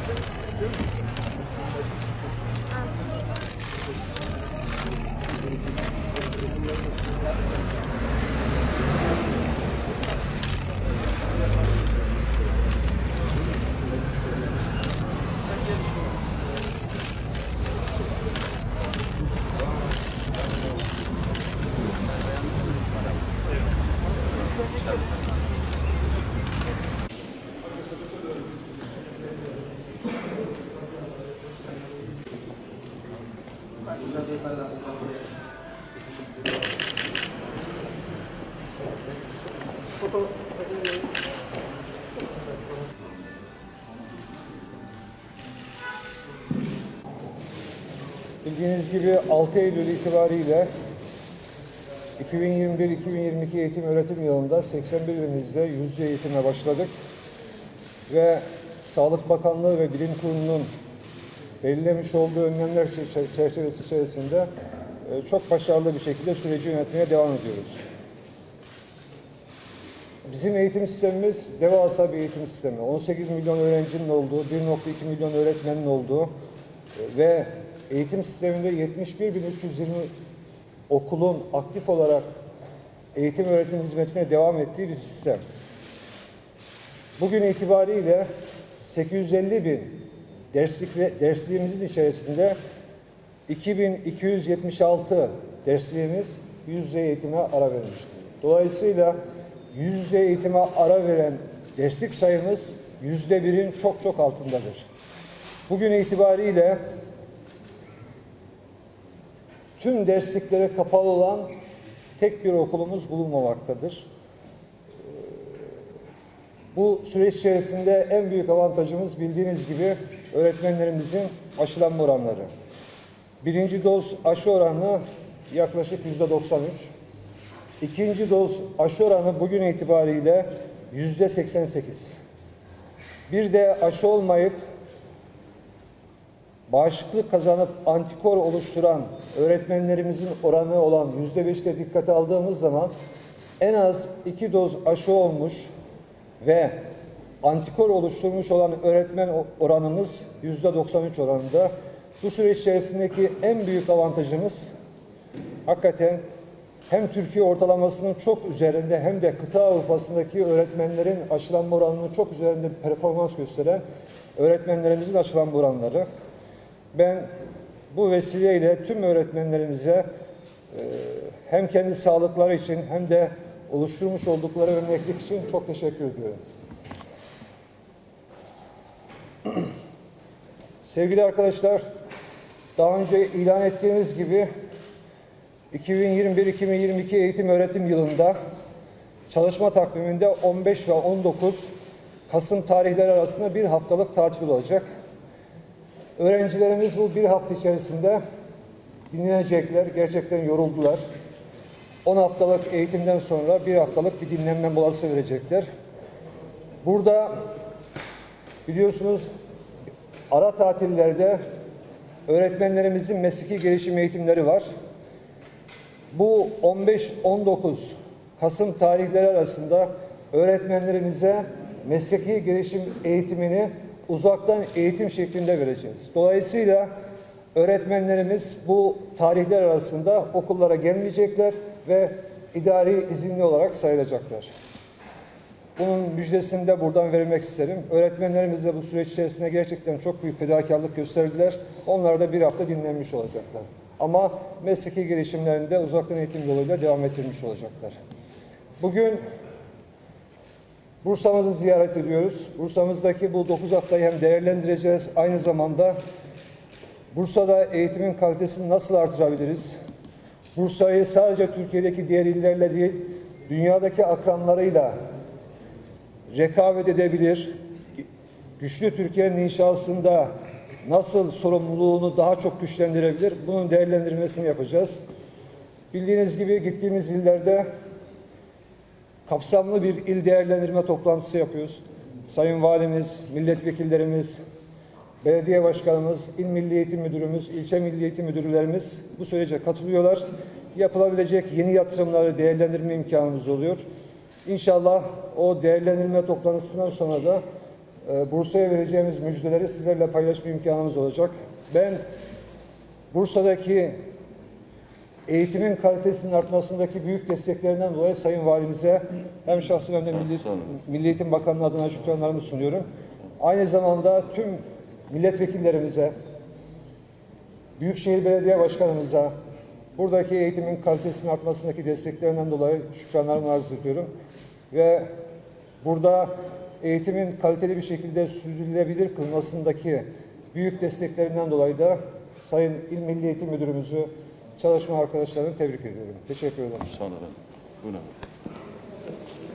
Bildiğiniz gibi 6 Eylül itibariyle 2021-2022 eğitim öğretim yılında 81 ilimizde yüz yüze eğitime başladık ve Sağlık Bakanlığı ve Bilim Kurulu'nun belirlemiş olduğu önlemler çerçevesi içerisinde çok başarılı bir şekilde süreci yönetmeye devam ediyoruz. Bizim eğitim sistemimiz devasa bir eğitim sistemi. 18 milyon öğrencinin olduğu, 1,2 milyon öğretmenin olduğu ve eğitim sisteminde 71.320 okulun aktif olarak eğitim öğretim hizmetine devam ettiği bir sistem. Bugün itibariyle 850.000 dersliğimizin içerisinde 2276 dersliğimiz yüz yüze eğitime ara vermiştir. Dolayısıyla yüz yüze eğitime ara veren derslik sayımız %1'in çok çok altındadır. Bugün itibariyle tüm dersliklere kapalı olan tek bir okulumuz bulunmamaktadır. Bu süreç içerisinde en büyük avantajımız bildiğiniz gibi öğretmenlerimizin aşılanma oranları. Birinci doz aşı oranı yaklaşık %93. İkinci doz aşı oranı bugün itibariyle %88. Bir de aşı olmayıp bağışıklık kazanıp antikor oluşturan öğretmenlerimizin oranı olan %5'te dikkate aldığımız zaman en az 2 doz aşı olmuş ve antikor oluşturmuş olan öğretmen oranımız %93 oranında. Bu süreç içerisindeki en büyük avantajımız hakikaten hem Türkiye ortalamasının çok üzerinde hem de kıta Avrupa'sındaki öğretmenlerin aşılanma oranının çok üzerinde bir performans gösteren öğretmenlerimizin aşılanma oranları. Ben bu vesileyle tüm öğretmenlerimize hem kendi sağlıkları için hem de oluşturmuş oldukları örneklik için çok teşekkür ediyorum. Sevgili arkadaşlar, daha önce ilan ettiğimiz gibi 2021-2022 eğitim öğretim yılında çalışma takviminde 15 ve 19 Kasım tarihleri arasında bir haftalık tatil olacak. Öğrencilerimiz bu bir hafta içerisinde dinlenecekler. Gerçekten yoruldular. 10 haftalık eğitimden sonra bir haftalık bir dinlenme molası verecekler. Burada biliyorsunuz ara tatillerde öğretmenlerimizin mesleki gelişim eğitimleri var. Bu 15-19 Kasım tarihleri arasında öğretmenlerimize mesleki gelişim eğitimini uzaktan eğitim şeklinde vereceğiz. Dolayısıyla öğretmenlerimiz bu tarihler arasında okullara gelmeyecekler ve idari izinli olarak sayılacaklar. Bunun müjdesini de buradan vermek isterim. Öğretmenlerimiz de bu süreç içerisinde gerçekten çok büyük fedakarlık gösterdiler. Onlar da bir hafta dinlenmiş olacaklar. Ama mesleki gelişimlerinde uzaktan eğitim yoluyla devam ettirmiş olacaklar. Bugün Bursa'mızı ziyaret ediyoruz. Bursa'mızdaki bu 9 haftayı hem değerlendireceğiz. Aynı zamanda Bursa'da eğitimin kalitesini nasıl artırabiliriz? Bursa'yı sadece Türkiye'deki diğer illerle değil, dünyadaki akranlarıyla rekabet edebilir, güçlü Türkiye'nin inşasında nasıl sorumluluğunu daha çok güçlendirebilir? Bunun değerlendirmesini yapacağız. Bildiğiniz gibi gittiğimiz illerde kapsamlı bir il değerlendirme toplantısı yapıyoruz. Sayın Valimiz, milletvekillerimiz, belediye başkanımız, il milli eğitim müdürümüz, ilçe milli eğitim müdürlerimiz bu sürece katılıyorlar. Yapılabilecek yeni yatırımları değerlendirme imkanımız oluyor. İnşallah o değerlendirme toplantısından sonra da Bursa'ya vereceğimiz müjdeleri sizlerle paylaşma imkanımız olacak. Ben Bursa'daki eğitimin kalitesinin artmasındaki büyük desteklerinden dolayı Sayın Valimize hem şahsım hem de Milli Eğitim Bakanlığı adına şükranlarımı sunuyorum. Aynı zamanda tüm milletvekillerimize, Büyükşehir Belediye Başkanımıza, buradaki eğitimin kalitesinin artmasındaki desteklerinden dolayı şükranlarımı arz ediyorum. Ve burada eğitimin kaliteli bir şekilde sürdürülebilir kılmasındaki büyük desteklerinden dolayı da Sayın İl Milli Eğitim Müdürümüzü, çalışma arkadaşlarını tebrik ediyorum. Teşekkür ederim. Sağ olun efendim. Buyurun efendim.